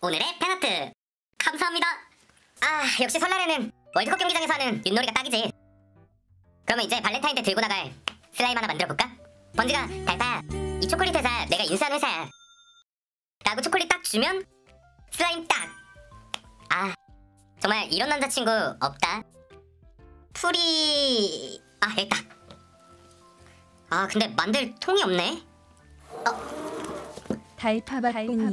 오늘의 팬아트 감사합니다. 역시 설날에는 월드컵 경기장에서 하는 윷놀이가 딱이지. 그러면 이제 발렌타인데 들고 나갈 슬라임 하나 만들어볼까? 번지가 달다, 이 초콜릿 회사 내가 인수한 회사야 라고 초콜릿 딱 주면 슬라임 딱. 정말 이런 남자친구 없다. 풀이... 여기 있다. 근데 만들 통이 없네. 달파박궁이.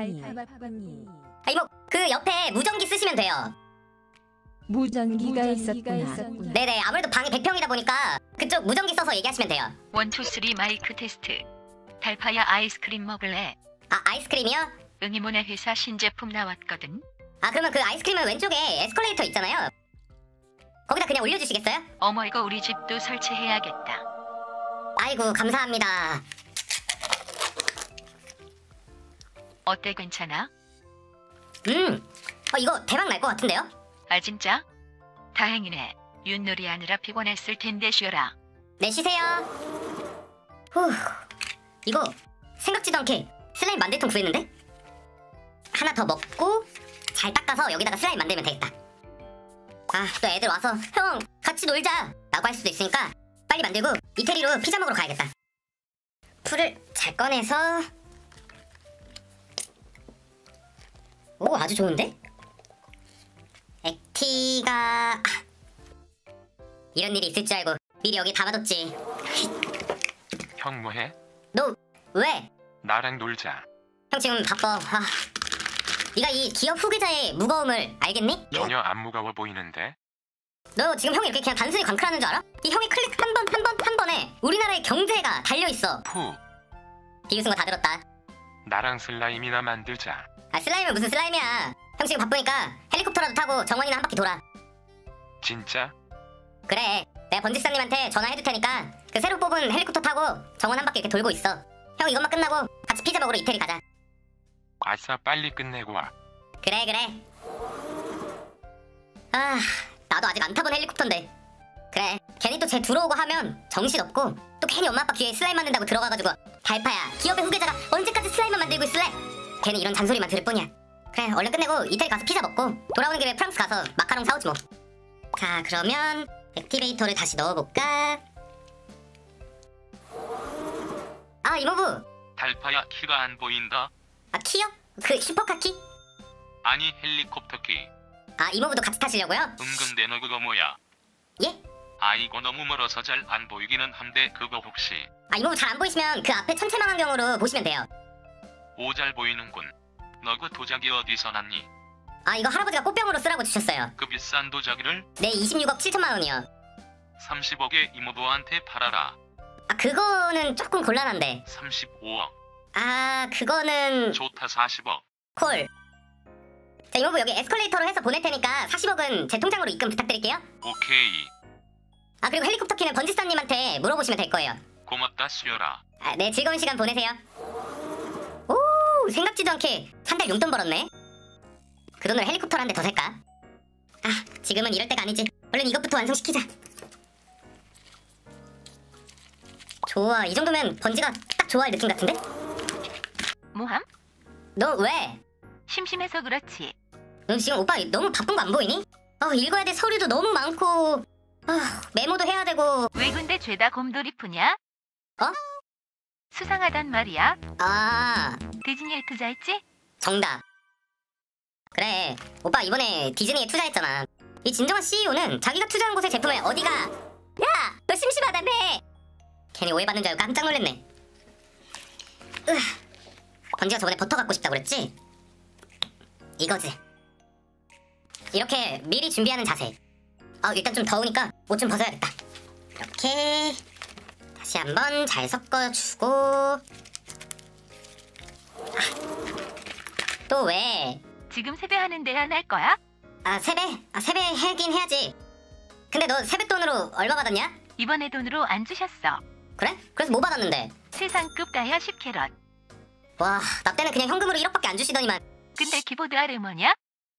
이모, 그 옆에 무전기 쓰시면 돼요. 무전기가 있었구나. 네네, 아무래도 방이 100평이다 보니까 그쪽 무전기 써서 얘기하시면 돼요. 1, 2, 3 마이크 테스트. 달파야 아이스크림 먹을래? 아이스크림이요? 응이모네 회사 신제품 나왔거든. 그러면 그 아이스크림은 왼쪽에 에스컬레이터 있잖아요. 거기다 그냥 올려주시겠어요? 어머, 이거 우리 집도 설치해야겠다. 아이고, 감사합니다. 어때, 괜찮아? 이거 대박 날 것 같은데요? 진짜? 다행이네. 윷놀이 하느라 피곤했을 텐데 쉬어라. 네, 쉬세요. 후, 이거 생각지도 않게 슬라임 만들통 구했는데? 하나 더 먹고 잘 닦아서 여기다가 슬라임 만들면 되겠다. 또 애들 와서 형 같이 놀자 라고 할 수도 있으니까 빨리 만들고 이태리로 피자 먹으러 가야겠다. 풀을 잘 꺼내서. 오, 아주 좋은데? 액티가... 이런 일이 있을 줄 알고 미리 여기 담아뒀지. 형 뭐해? 너 왜? 나랑 놀자. 형 지금 바빠. 네가 이 기업 후계자의 무거움을 알겠니? 전혀 안 무거워 보이는데? 너 지금 형이 이렇게 그냥 단순히 광클하는 줄 알아? 이 형이 클릭 한 번에 우리나라의 경제가 달려있어. 푸. 비웃은 거 다 들었다. 나랑 슬라임이나 만들자. 슬라임은 무슨 슬라임이야. 형 지금 바쁘니까 헬리콥터라도 타고 정원이나 한 바퀴 돌아. 진짜? 그래, 내가 번지사님한테 전화해둘 테니까 그 새로 뽑은 헬리콥터 타고 정원 한 바퀴 이렇게 돌고 있어. 형 이것만 끝나고 같이 피자 먹으러 이태리 가자. 아싸, 빨리 끝내고 와. 그래. 나도 아직 안 타본 헬리콥터인데. 그래, 괜히 또 쟤 들어오고 하면 정신없고 또 괜히 엄마 아빠 귀에 슬라임 만든다고 들어가가지고 달파야, 기업의 후계자가 언제까지 슬라임만 만들고 있을래? 괜히 이런 잔소리만 들을 뿐이야. 그래, 얼른 끝내고 이태리 가서 피자 먹고 돌아오는 길에 프랑스 가서 마카롱 사오지 뭐. 자, 그러면 액티베이터를 다시 넣어볼까? 이모부! 달파야, 키가 안 보인다. 키요? 그 슈퍼카 키? 아니, 헬리콥터 키. 이모부도 같이 타시려고요? 근데 너 그거 뭐야? 예? 이거 너무 멀어서 잘 안 보이기는 한데 그거 혹시... 이모부 잘 안 보이시면 그 앞에 천체망원경으로 보시면 돼요. 오, 잘 보이는군. 너 그 도자기 어디서 났니? 이거 할아버지가 꽃병으로 쓰라고 주셨어요. 그 비싼 도자기를? 네, 26억 7천만 원이요. 30억에 이모부한테 팔아라. 그거는 조금 곤란한데. 35억. 그거는... 좋다, 40억. 콜. 자, 이모부 여기 에스컬레이터로 해서 보낼 테니까 40억은 제 통장으로 입금 부탁드릴게요. 오케이. 그리고 헬리콥터 키는 번지사님한테 물어보시면 될 거예요. 고맙다, 수열아. 네, 즐거운 시간 보내세요. 오, 생각지도 않게 한 달 용돈 벌었네. 그 돈으로 헬리콥터를 한 대 더 살까? 지금은 이럴 때가 아니지. 얼른 이것부터 완성시키자. 좋아, 이 정도면 번지가 딱 좋아할 느낌 같은데? 뭐함? 너 왜? 심심해서 그렇지. 너 지금 오빠 너무 바쁜 거 안 보이니? 읽어야 될 서류도 너무 많고 메모도 해야 되고. 왜 근데 죄다 곰돌이 푸냐? 수상하단 말이야. 디즈니에 투자했지? 정답. 그래, 오빠 이번에 디즈니에 투자했잖아. 이 진정한 CEO는 자기가 투자한 곳의 제품을 어디가... 야! 너 심심하다며! 괜히 오해받는 줄 알고 깜짝 놀랐네. 번지가 저번에 버터 갖고 싶다고 그랬지? 이거지. 이렇게 미리 준비하는 자세. 일단 좀 더우니까 옷 좀 벗어야겠다. 이렇게 다시 한번 잘 섞어주고. 또 왜? 지금 세배하는데 안 할 거야? 세배? 세배 하긴 해야지. 근데 너 세뱃돈으로 얼마 받았냐? 이번에 돈으로 안 주셨어. 그래? 그래서 뭐 받았는데? 세상급 다이아 10캐럿. 와, 나 때는 그냥 현금으로 1억밖에 안 주시더니만. 근데 키보드 아래 뭐냐?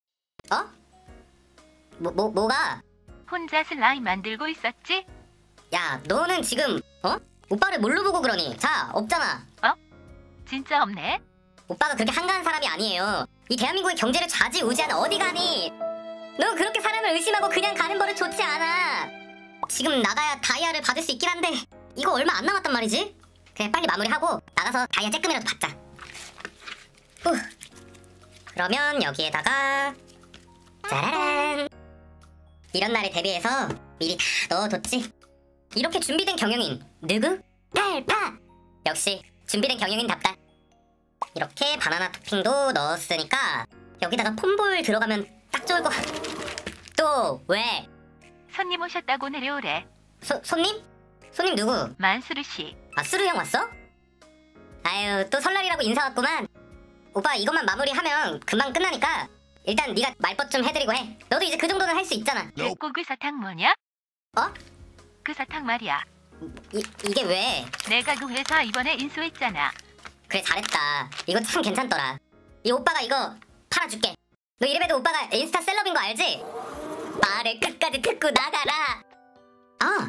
뭐가? 혼자 슬라임 만들고 있었지? 야, 너는 지금 오빠를 뭘로 보고 그러니? 자, 없잖아. 진짜 없네? 오빠가 그렇게 한가한 사람이 아니에요. 이 대한민국의 경제를 좌지우지하는 어디 가니? 너 그렇게 사람을 의심하고 그냥 가는 버릇 좋지 않아. 지금 나가야 다이아를 받을 수 있긴 한데 이거 얼마 안 남았단 말이지? 그냥 빨리 마무리하고 나가서 다이아 쬐끔이라도 받자. 후. 그러면 여기에다가 짜라란, 이런 날에 대비해서 미리 다 넣어뒀지. 이렇게 준비된 경영인 누구? 달파! 역시 준비된 경영인답다. 이렇게 바나나 토핑도 넣었으니까 여기다가 폼볼 들어가면 딱 좋을 거. 또 왜? 손님 오셨다고 내려오래. 손님? 손님 누구? 만수르 씨. 아, 수루 형 왔어? 아유, 또 설날이라고 인사 왔구만. 오빠 이것만 마무리하면 금방 끝나니까 일단 네가 말벗 좀 해드리고 해. 너도 이제 그 정도는 할 수 있잖아. 됐고 그 사탕 뭐냐? 어? 그 사탕 말이야. 이게 왜? 내가 그 회사 이번에 인수했잖아. 그래, 잘했다. 이거 참 괜찮더라. 이 오빠가 이거 팔아줄게. 너 이래봬도 오빠가 인스타 셀럽인 거 알지? 말을 끝까지 듣고 나가라. 아,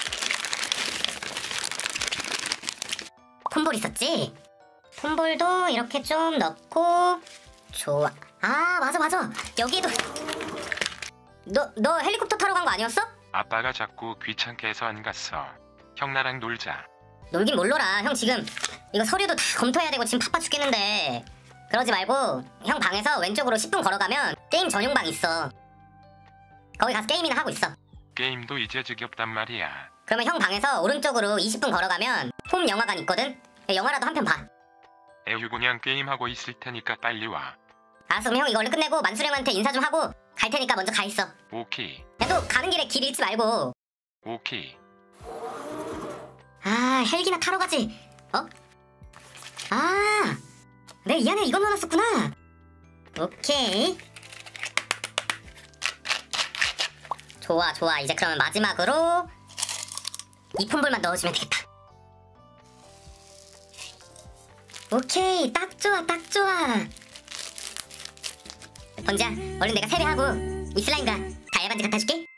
폼볼 있었지? 폼볼도 이렇게 좀 넣고. 좋아. 아, 맞아. 여기에도. 너 헬리콥터 타러 간 거 아니었어? 아빠가 자꾸 귀찮게 해서 안 갔어. 형 나랑 놀자. 놀긴 뭘 놀아. 형 지금 이거 서류도 다 검토해야 되고 지금 바빠 죽겠는데. 그러지 말고 형 방에서 왼쪽으로 10분 걸어가면 게임 전용방 있어. 거기 가서 게임이나 하고 있어. 게임도 이제 지겹단 말이야. 그러면 형 방에서 오른쪽으로 20분 걸어가면 홈 영화관 있거든? 영화라도 한 편 봐. 에휴, 그냥 게임하고 있을 테니까 빨리 와. 알았어, 그럼 형 이거 얼른 끝내고 만수리 형한테 인사 좀 하고 갈 테니까 먼저 가 있어. 오케이. 야, 또 가는 길에 길 잃지 말고. 오케이. 아, 헬기나 타러 가지. 어? 아, 내가 이 안에 이거 넣어놨었구나. 오케이. 좋아. 이제 그러면 마지막으로 이 폼볼만 넣어주면 되겠다. 오케이, 딱 좋아. 번지야, 얼른 내가 세배하고 이 슬라임과 다이아 반지 갖다 줄게.